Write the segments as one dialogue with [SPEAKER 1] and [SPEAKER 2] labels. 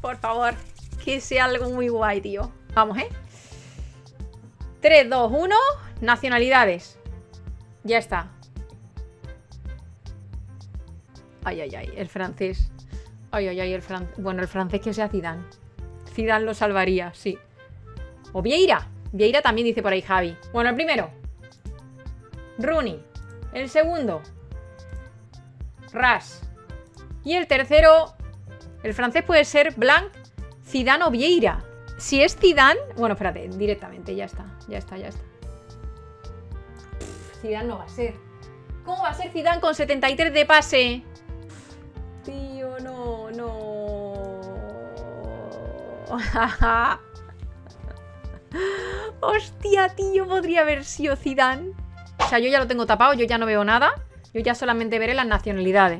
[SPEAKER 1] Por favor, que sea algo muy guay, tío. Vamos, 3, 2, 1. Nacionalidades. Ya está. Ay, ay, ay, el francés. Ay, ay, ay, el francés. Bueno, el francés que sea Zidane. Zidane lo salvaría, sí. O Vieira. Vieira también dice por ahí Javi. Bueno, el primero. Rooney. El segundo. Ras. Y el tercero. El francés puede ser Blanc, Zidane o Vieira. Si es Zidane... Bueno, espérate, directamente, ya está. Ya está, ya está. Zidane no va a ser. ¿Cómo va a ser Zidane con 73 de pase? Tío, no, no. Hostia, tío, podría haber sido Zidane. O sea, yo ya lo tengo tapado, yo ya no veo nada. Yo ya solamente veré las nacionalidades.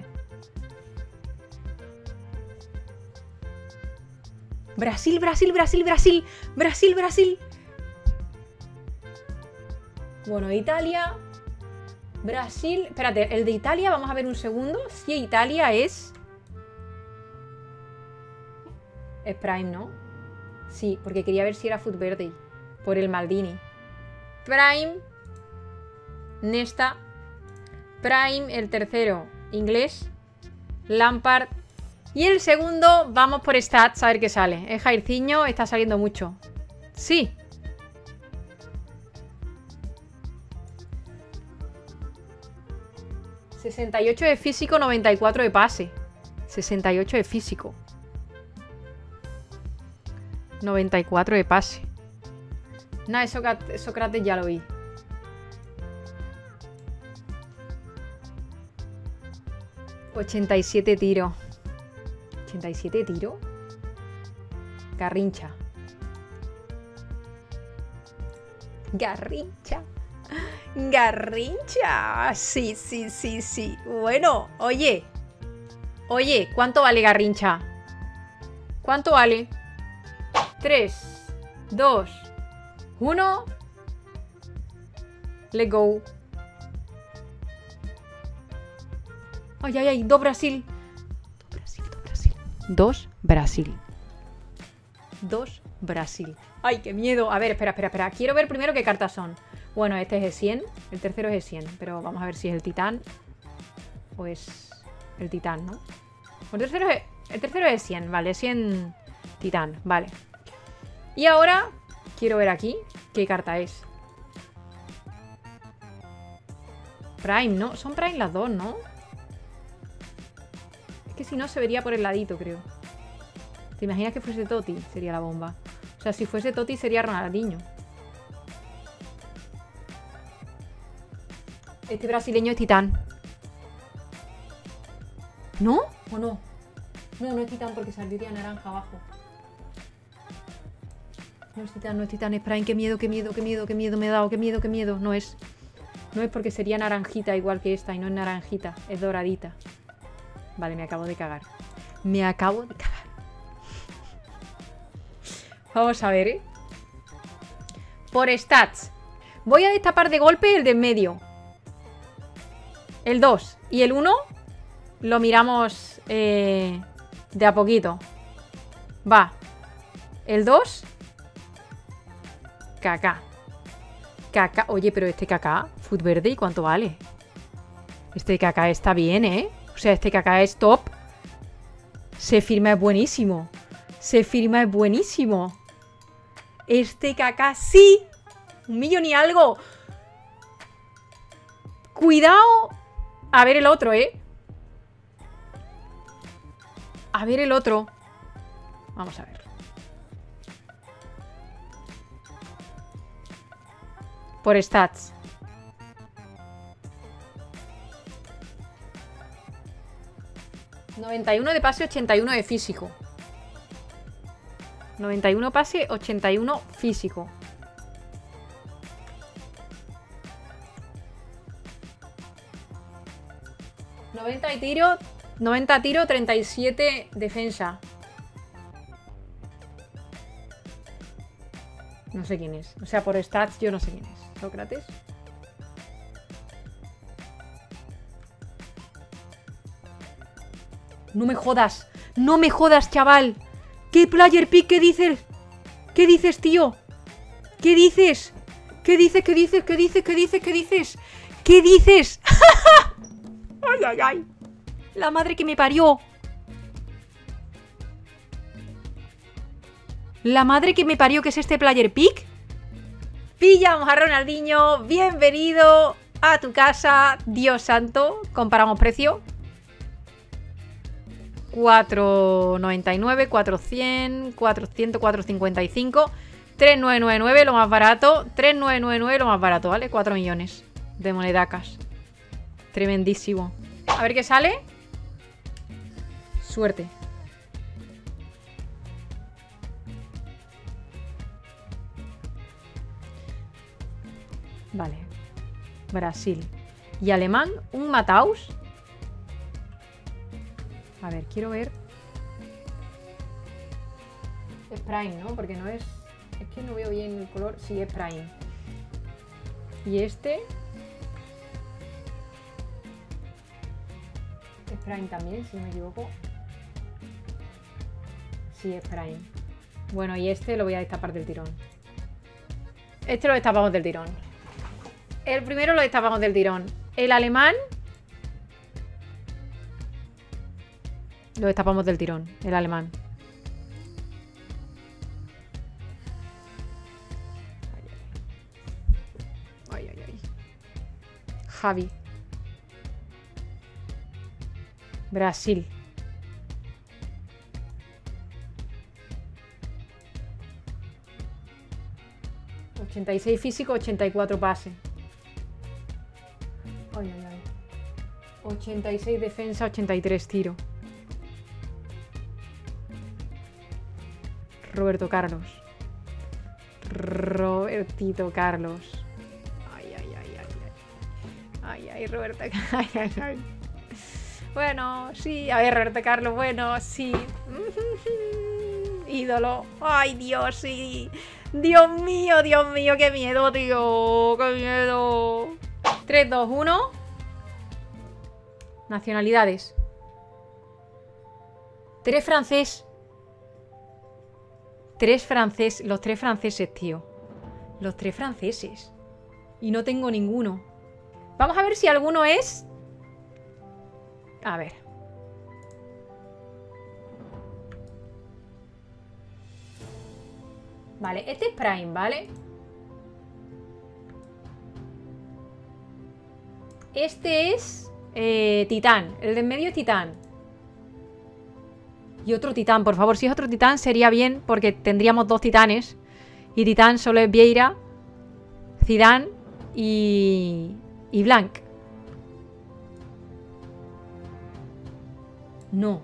[SPEAKER 1] Brasil, Brasil, Brasil, Brasil. Brasil, Brasil. Bueno, Italia. Brasil. Espérate, el de Italia, vamos a ver un segundo. Si Italia es... Es Prime, ¿no? Sí, porque quería ver si era Foodverde. Por el Maldini. Prime. Nesta. Prime, el tercero, inglés. Lampard. Y el segundo, vamos por stats a ver qué sale. Es Jairzinho, está saliendo mucho. Sí. ...68 de físico, 94 de pase. 68 de físico. 94 de pase. Nada, Sócrates ya lo vi. ...87 tiros. ¿87 tiro? Garrincha. Garrincha. Garrincha. Sí, sí, sí, sí. Bueno, oye. Oye, ¿cuánto vale Garrincha? ¿Cuánto vale? 3, 2, 1. Let's go. Ay, ay, ay. 2 Brasil. 2 Brasil. 2 Brasil. Ay, qué miedo. A ver, espera, espera, espera. Quiero ver primero qué cartas son. Bueno, este es el 100. El tercero es el 100. Pero vamos a ver si es el titán. O es el titán, ¿no? El tercero es el 100. Vale, 100 titán. Vale. Y ahora quiero ver aquí qué carta es. Prime, ¿no? Son Prime las dos, ¿no? Que si no se vería por el ladito, creo. ¿Te imaginas que fuese Totti? Sería la bomba. O sea, si fuese Totti sería Ronaldinho. Este brasileño es titán. ¿No? ¿O no? No, no es titán porque saldría naranja abajo. No es titán, no es titán, es Prime. Qué miedo, qué miedo, qué miedo, qué miedo me he dado. Qué miedo, qué miedo. No es. No es porque sería naranjita igual que esta. Y no es naranjita, es doradita. Vale, me acabo de cagar. Me acabo de cagar. Vamos a ver, Por stats. Voy a destapar de golpe el de en medio. El 2 y el 1 lo miramos de a poquito. Va. El 2. Kaká. Kaká. Oye, pero este Kaká, Foodverde, ¿y cuánto vale? Este Kaká está bien, O sea, este Kaká es top. Se firma es buenísimo. Se firma es buenísimo. Este Kaká sí. 1 millón y algo. Cuidado. A ver el otro, A ver el otro. Vamos a ver. Por stats. ...91 de pase, 81 de físico. 91 pase, 81 físico. ...90 tiro, 37 defensa. No sé quién es. O sea, por stats yo no sé quién es. ¿Sócrates? No me jodas. No me jodas, chaval. ¿Qué player pick? ¿Qué dices? ¿Qué dices, tío? ¿Qué dices? ¿Qué dices? ¿Qué dices? ¿Qué dices? ¿Qué dices? ¿Qué dices? ¿Qué dices? ¡Ay, ay, ay! La madre que me parió. La madre que me parió, ¿qué es este player pick? Pillamos a Ronaldinho. Bienvenido a tu casa. Dios santo. Comparamos precio. 4,99, 400, 400, 455, 3,999 lo más barato, 3,999 lo más barato, ¿vale? 4 millones de monedacas. Tremendísimo. A ver qué sale. Suerte. Vale. Brasil. Y alemán, un Mataus. A ver, quiero ver. Es Prime, ¿no? Porque no es... Es que no veo bien el color. Sí, es Prime. Y este... Es Prime también, si no me equivoco. Sí, es Prime. Bueno, y este lo voy a destapar del tirón. Este lo destapamos del tirón. El primero lo destapamos del tirón. El alemán... Lo destapamos del tirón, el alemán. Ay, ay, ay. Javi. Brasil. ...86 físico, 84 pase. Ay, ay, ay. 86 defensa, 83 tiro. Roberto Carlos. Robertito Carlos. Ay, ay, ay, ay, ay. Ay, ay, Roberto. Ay, ay, ay. Bueno, sí. A ver, Roberto Carlos, bueno, sí. Ídolo. Ay, Dios, sí. Dios mío, qué miedo, tío. Qué miedo. 3, 2, 1. Nacionalidades. 3 francés. 3 franceses. Los 3 franceses, tío. Los 3 franceses. Y no tengo ninguno. Vamos a ver si alguno es... A ver. Vale, este es Prime, ¿vale? Este es... Titán. El de en medio es Titán. Y otro Titán, por favor. Si es otro Titán sería bien, porque tendríamos 2 Titanes. Y Titán solo es Vieira, Zidane y Blanc. No.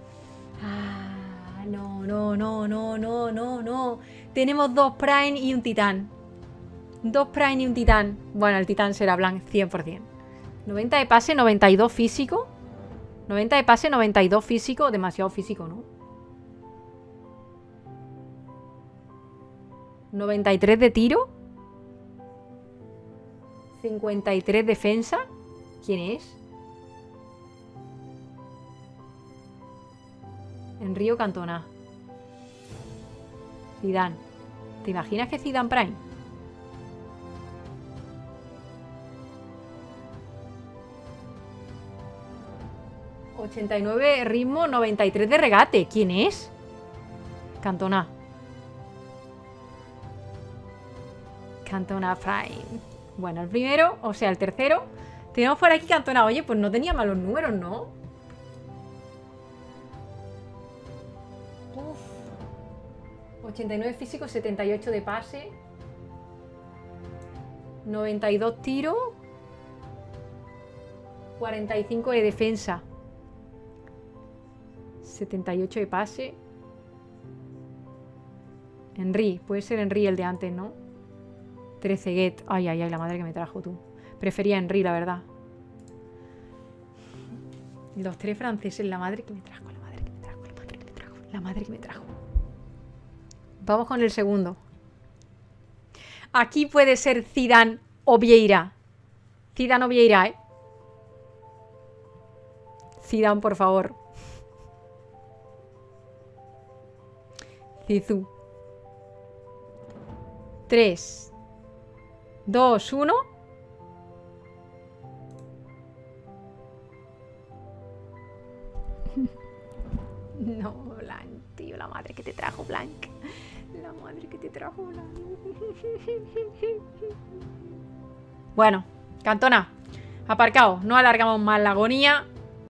[SPEAKER 1] Ah, no, no, no, no, no, no, no. Tenemos 2 Prime y un Titán. 2 Prime y un Titán. Bueno, el Titán será Blanc 100%. 90 de pase, 92 físico. 90 de pase, 92 físico. Demasiado físico, ¿no? 93 de tiro. 53 defensa. ¿Quién es? Enrío Cantona. Zidane. ¿Te imaginas que Zidane Prime? ...89 ritmo, 93 de regate. ¿Quién es? Cantona. Cantona Prime. Bueno, el primero, o sea, el tercero. Tenemos por aquí Cantona. Oye, pues no tenía malos números, ¿no? Uf. 89 físico, 78 de pase. 92 tiro. 45 de defensa. 78 de pase. Henry, puede ser Henry el de antes, ¿no? 13 get. Ay, ay, ay, la madre que me trajo tú. Prefería Henry, la verdad. Los 3 franceses, la madre que me trajo, la madre que me trajo, la madre que me trajo, la madre que me trajo. Vamos con el segundo. Aquí puede ser Zidane o Vieira. Zidane o Vieira, ¿eh? Zidane, por favor. Zizou. 3, 2, 1. No, Blanc, tío, la madre que te trajo, Blanc. La madre que te trajo, Blanc. Bueno, Cantona, aparcado. No alargamos más la agonía.